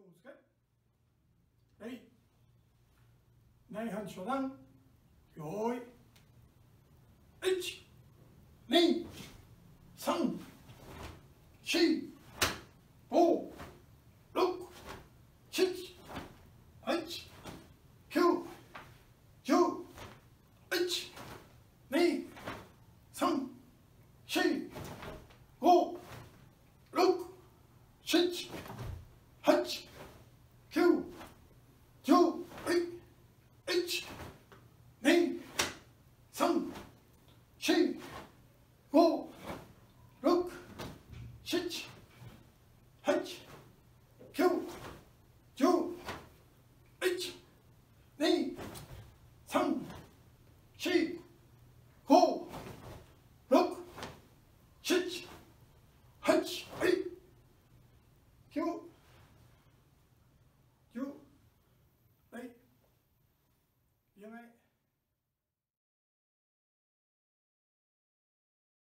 Naihanchi Shodan,用意、1、2、3、4、5、6、7、8、9、10、1、2、3、4、5、6、7、8、9、10、1、2、3、4、5、